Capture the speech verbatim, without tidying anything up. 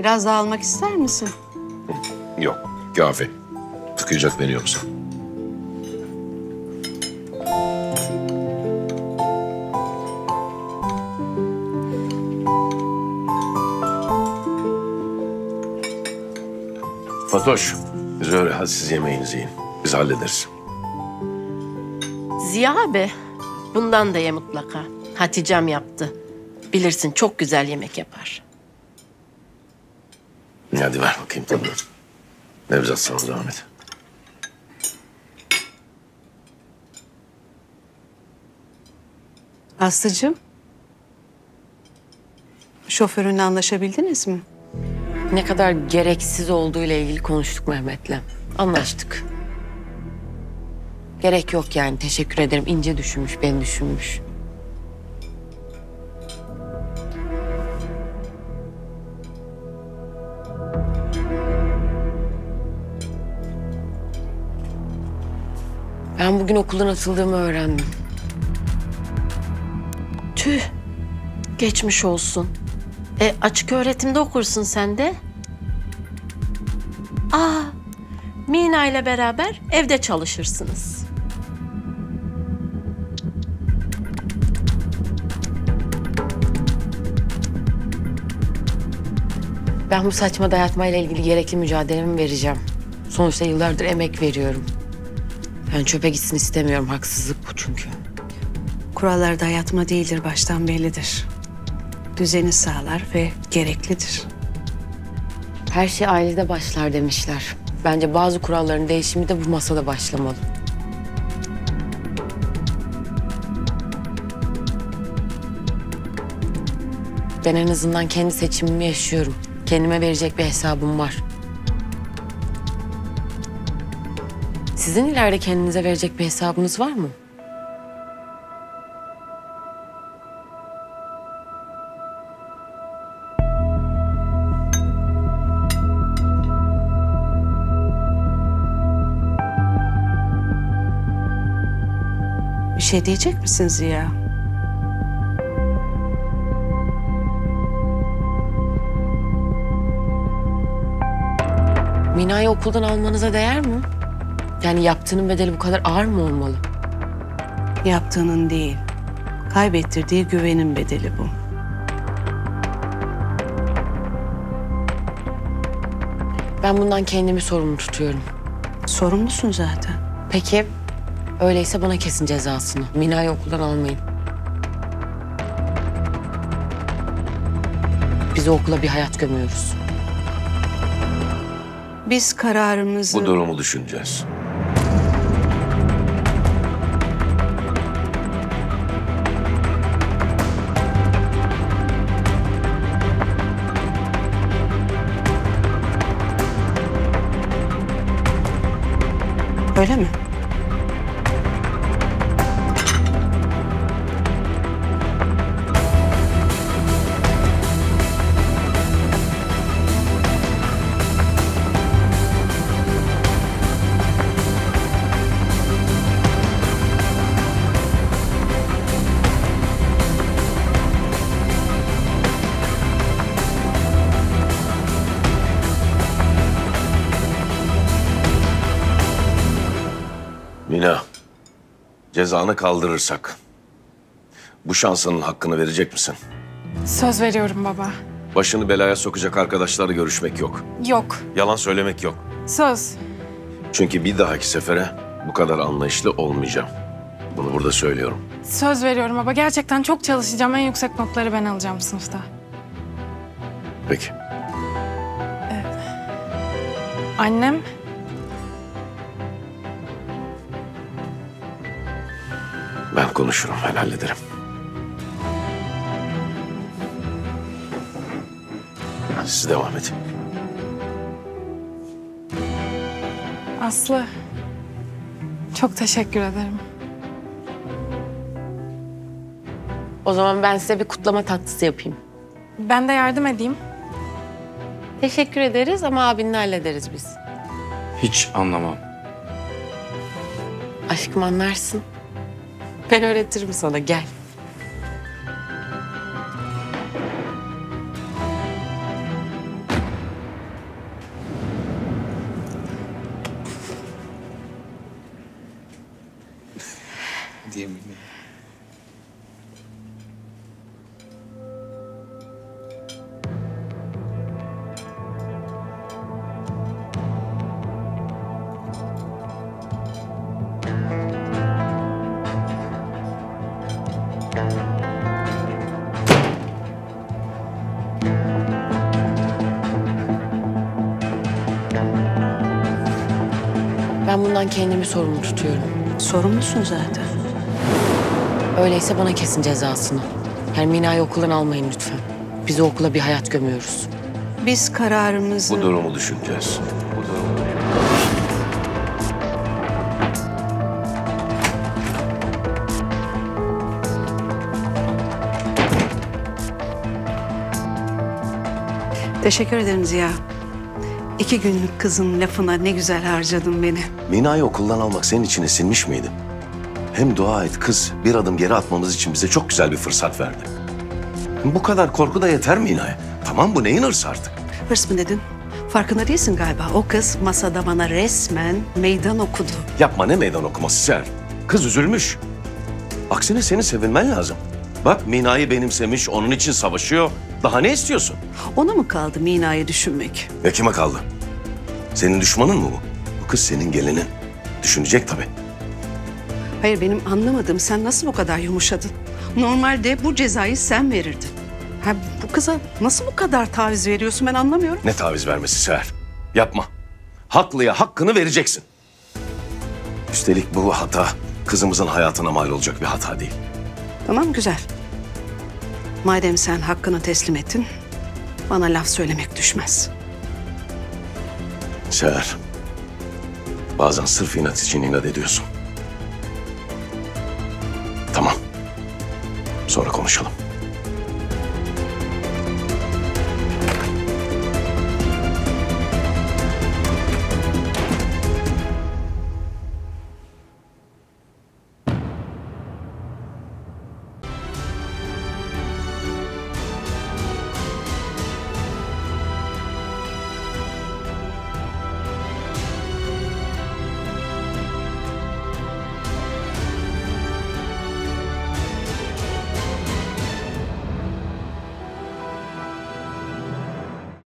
Biraz daha almak ister misin? Yok, kafi. Tıkayacak beni yoksa. Fatoş, Zöhre hadi siz yemeğinizi yiyin. Biz hallederiz. Ziya abi, bundan da ye mutlaka. Hatice'm yaptı. Bilirsin çok güzel yemek yapar. Hadi ver bakayım tadını. Nevzat sana zahmet. Aslıcığım. Şoförünle anlaşabildiniz mi? Ne kadar gereksiz olduğuyla ilgili konuştuk Mehmet'le. Anlaştık. Gerek yok yani. Teşekkür ederim. İnce düşünmüş, beni düşünmüş. Ben bugün okuldan atıldığımı öğrendim. Tüh. Geçmiş olsun. E, açık öğretimde okursun sen de. Aa, Mina ile beraber evde çalışırsınız. Ben bu saçma dayatmayla ilgili gerekli mücadelemi vereceğim. Sonuçta yıllardır emek veriyorum. Ben çöpe gitsin istemiyorum. Haksızlık bu çünkü. Kurallar dayatma değildir, baştan bellidir. Düzeni sağlar ve gereklidir. Her şey ailede başlar demişler. Bence bazı kuralların değişimi de bu masada başlamalı. Ben en azından kendi seçimimi yaşıyorum. Kendime verecek bir hesabım var. Sizin ileride kendinize verecek bir hesabınız var mı? Bir şey diyecek misin Ziya? Mina'yı okuldan almanıza değer mi? Yani yaptığının bedeli bu kadar ağır mı olmalı? Yaptığının değil, kaybettirdiği güvenin bedeli bu. Ben bundan kendimi sorumlu tutuyorum. Sorumlusun zaten. Peki, öyleyse bana kesin cezasını. Mina'yı okuldan almayın. Biz o okula bir hayat gömüyoruz. Biz kararımızı... Bu durumu düşüneceğiz. Öyle mi? Mina, cezanı kaldırırsak bu şansının hakkını verecek misin? Söz veriyorum baba. Başını belaya sokacak arkadaşlarla görüşmek yok. Yok. Yalan söylemek yok. Söz. Çünkü bir dahaki sefere bu kadar anlayışlı olmayacağım. Bunu burada söylüyorum. Söz veriyorum baba. Gerçekten çok çalışacağım. En yüksek notları ben alacağım sınıfta. Peki. Annem... Ben konuşurum, ben hallederim. Siz devam edin. Aslı... Çok teşekkür ederim. O zaman ben size bir kutlama tatlısı yapayım. Ben de yardım edeyim. Teşekkür ederiz ama abinle hallederiz biz. Hiç anlamam. Aşkım anlarsın. Ben öğretirim sana, gel. Yemin Ben bundan kendimi sorumlu tutuyorum. Sorumlusun zaten. Öyleyse bana kesin cezasını. Yani Mina'yı okuldan almayın lütfen. Biz o okula bir hayat gömüyoruz. Biz kararımızı... Bu durumu düşüneceğiz. Bu durumu. Teşekkür ederim Ziya. İki günlük kızın lafına ne güzel harcadın beni. Mina'yı okuldan almak senin için sinmiş miydi? Hem dua et kız bir adım geri atmamız için bize çok güzel bir fırsat verdi. Bu kadar korku da yeter Mina'ya. Tamam bu neyin hırsı artık? Hırs mı dedin? Farkında değilsin galiba. O kız masada bana resmen meydan okudu. Yapma ne meydan okuması Ser. Kız üzülmüş. Aksine seni sevinmen lazım. Bak Mina'yı benimsemiş, onun için savaşıyor. Daha ne istiyorsun? Ona mı kaldı Mina'yı düşünmek? Ya kime kaldı? Senin düşmanın mı bu? Bu kız senin gelinin. Düşünecek tabii. Hayır benim anlamadığım sen nasıl bu kadar yumuşadın? Normalde bu cezayı sen verirdin. Ha, bu kıza nasıl bu kadar taviz veriyorsun ben anlamıyorum. Ne taviz vermesi Seher? Yapma. Haklıya hakkını vereceksin. Üstelik bu hata kızımızın hayatına mal olacak bir hata değil. Tamam güzel. Madem sen hakkını teslim ettin, bana laf söylemek düşmez. Seher, bazen sırf inat için inat ediyorsun. Tamam. Sonra konuşalım.